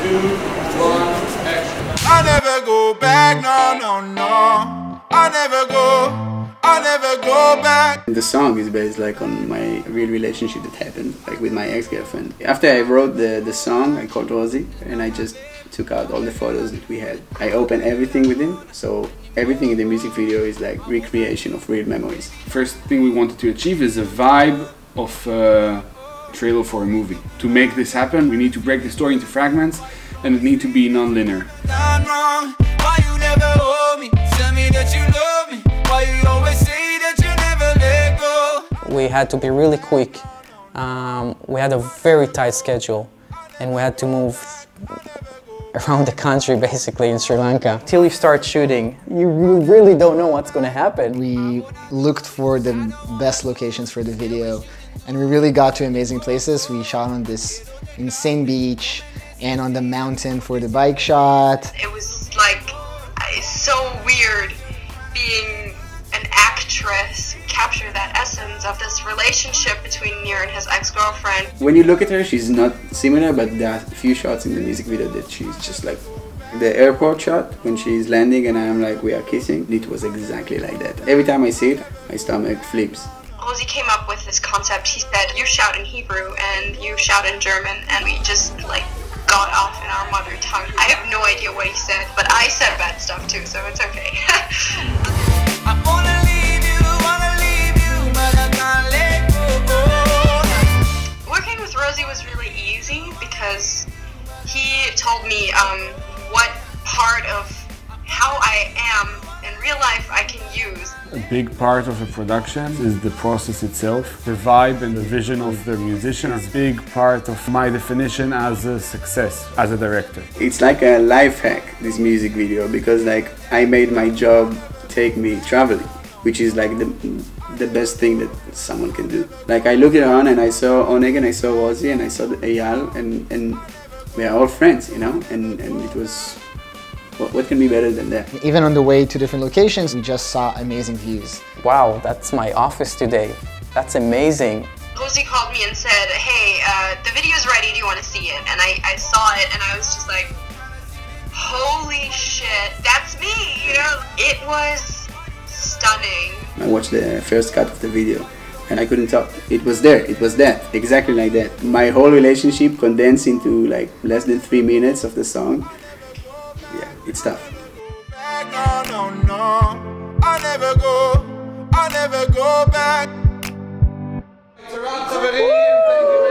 1, action. I never go back, no, no, no. I never go back. The song is based like on my real relationship that happened like with my ex-girlfriend. After I wrote the song, I called Rozi and I just took out all the photos that we had. I opened everything with him, so everything in the music video is like recreation of real memories. First thing we wanted to achieve is a vibe of a trailer for a movie. To make this happen, we need to break the story into fragments and it needs to be non-linear. We had to be really quick. We had a very tight schedule and we had to move around the country basically in Sri Lanka. Till you start shooting, you really don't know what's going to happen. We looked for the best locations for the video and we really got to amazing places. We shot on this insane beach and on the mountain for the bike shot. It was like so weird being an actress, capture that essence of this relationship between Nir and his ex-girlfriend. When you look at her, she's not similar, but there are a few shots in the music video that she's just like the airport shot when she's landing and I'm like, we are kissing. It was exactly like that. Every time I see it, my stomach flips. Rozi came up with this concept. He said, you shout in Hebrew and you shout in German, and we just like got off in our mother tongue. I have no idea what he said, but I said bad stuff too, so it's okay. I wanna leave you, but I can't let go. Working with Rozi was really easy because he told me what part of how I am in real life I can use. A big part of a production is the process itself. The vibe and the vision of the musician is a big part of my definition as a success as a director. It's like a life hack, this music video, because like I made my job take me traveling, which is like the best thing that someone can do. Like I looked around and I saw Oneg and I saw Rozi and I saw the Eyal and we are all friends, you know, and it was, what can be better than that? Even on the way to different locations, we just saw amazing views. Wow, that's my office today. That's amazing. Rozi called me and said, hey, the video's ready, do you want to see it? And I saw it and I was just like, holy shit, that's me, you know? It was stunning. I watched the first cut of the video and I couldn't talk. It was there, it was that, exactly like that. My whole relationship condensed into like less than 3 minutes of the song. Yeah, it's tough. No, no, no. I never go back.